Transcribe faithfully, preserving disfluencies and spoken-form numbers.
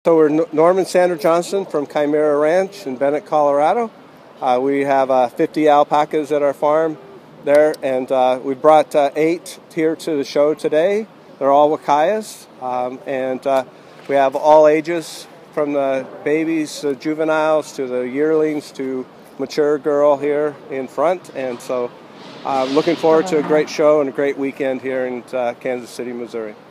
So we're Norman Sander Johnson from Chimera Ranch in Bennett, Colorado. Uh, we have uh, fifty alpacas at our farm there, and uh, we brought uh, eight here to the show today. They're all Wakayas, um, and uh, we have all ages, from the babies, the juveniles, to the yearlings, to mature girl here in front. And so uh, looking forward to a great show and a great weekend here in uh, Kansas City, Missouri.